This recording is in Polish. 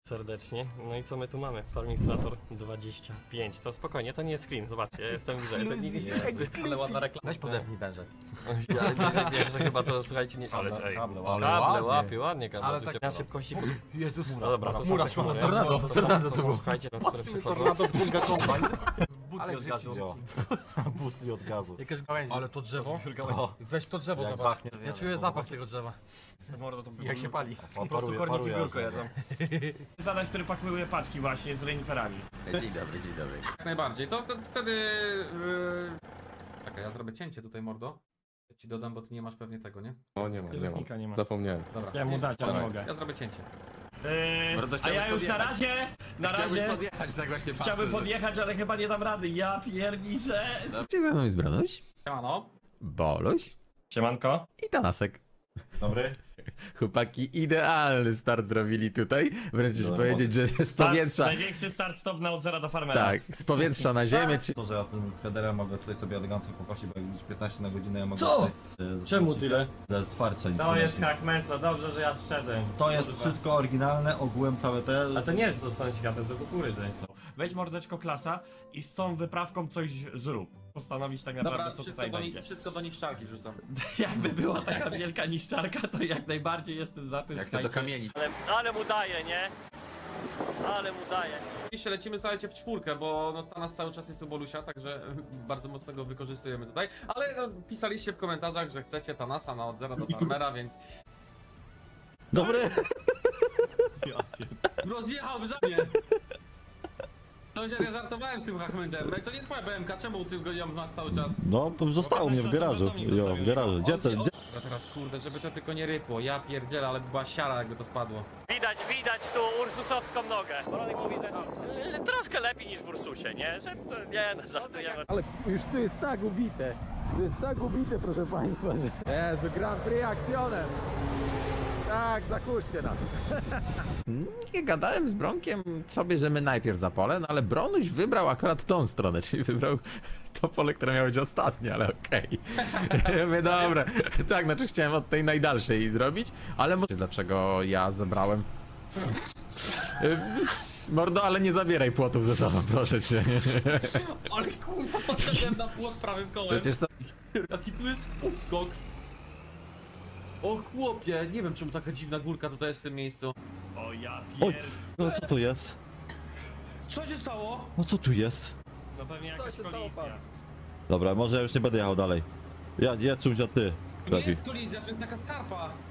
serdecznie. No i co my tu mamy? Farming Simulator 25. To spokojnie, to nie jest screen, zobaczcie, ja jestem bliżej. To nie jest, ale ładna reklama. Weź podepnij węże. Ja wiem, że chyba to, słuchajcie, nie... Ale kable łapie, ładnie kable. Ale tak na szybkości... Jezus, No dobra, to mura szła, tornado, to są, słuchajcie, na które przychodzą... Ale od gazu. Butli od gazu. Jakieś gałęzie. Ale to drzewo? Weź to drzewo, Jak zobacz. pachnie. Ja czuję zapach tego drzewa. Jak się pali. Po prostu korniki biurko jedzą. Zadań, które pakuje paczki właśnie z reniferami. Dzień dobry, dzień dobry. Jak najbardziej, to wtedy... Czekaj, ja zrobię cięcie tutaj, mordo. Ja ci dodam, bo ty nie masz pewnie tego, nie? O, nie ma, nie Kierownika nie ma. ma. Zapomniałem. Dobra. Ja mu dać, ale Dobra, mogę. Ja zrobię cięcie. Mordo, A chciałbyś ja już na podjechać. razie, podjechać, tak właśnie chciałbym podjechać, ale chyba nie dam rady. Ja pierniczę. Czy ze mną jest Branuś? Siemano. Boluś? Siemanko. I Tanasek. Dobry? Chłopaki idealny start zrobili tutaj. Wręcz już powiedzieć, że z powietrza... Największy start stop na od zera do farmera. Tak, z powietrza na ziemię, czy... To, że ja tym headerem mogę tutaj sobie elegancko popaść, bo jak już 15 na godzinę ja mogę... Co? Tutaj, Czemu tyle? To jest twardsze niż To słoneczne. jest hack mensa, dobrze, że ja wszedłem. To jest wszystko oryginalne, ogółem całe te... A to nie jest do słonecznika, to jest do kukurydzy. Weź mordeczko klasa i z tą wyprawką coś zrób. Postanowić tak naprawdę, Dobra, co tutaj będzie. wszystko do niszczarki wrzucam. Jakby była taka wielka niszczarka, to jak najbardziej jestem za tym, Jak to do kamieni. Ale mu daje, nie? Ale mu daje. Oczywiście lecimy, słuchajcie, w czwórkę, bo no, ta nas cały czas jest u Bolusia, także bardzo mocno go wykorzystujemy tutaj. Ale no, pisaliście w komentarzach, że chcecie Tanasa na od zera do farmera, więc... Dobry! Rozjechał za mnie! To ja żartowałem z tym Hachmendem, to nie twoja BMK, czemu ty go ją masz cały czas? No, zostało mnie w garażu. Jo, w garażu. Gdzie to? Gdzie? No teraz kurde, żeby to tylko nie rypło, ja pierdzielę, ale by była siara jakby to spadło. Widać tu ursusowską nogę. Boronek mówi, że troszkę lepiej niż w Ursusie, nie? Że to, nie, no żartujemy. Ale już tu jest tak ubite. Tu jest tak ubite, proszę państwa, że... Jezu, Grand Prix akcjonem. Tak, zakuście nas. Nie gadałem z Bronkiem, co bierzemy najpierw za pole, no ale Bronuś wybrał akurat tą stronę, czyli wybrał to pole, które miało być ostatnie, ale okej. Okay. Dobra, tak, znaczy chciałem od tej najdalszej zrobić, ale może dlaczego ja zebrałem... Mordo, ale nie zabieraj płotów ze sobą, proszę cię. Ale kurwa, poszedłem na płot prawym kołem. Wiesz co? Jaki tu jest uskok. O chłopie, nie wiem czemu taka dziwna górka tutaj jest w tym miejscu. O ja Oj, no co tu jest? Co się stało? No co tu jest? No pewnie jakaś kolizja. Dobra, może ja już nie będę jechał dalej. Ja, jedź czymś, a ty. To nie Lepiej. jest kolizja, to jest taka skarpa.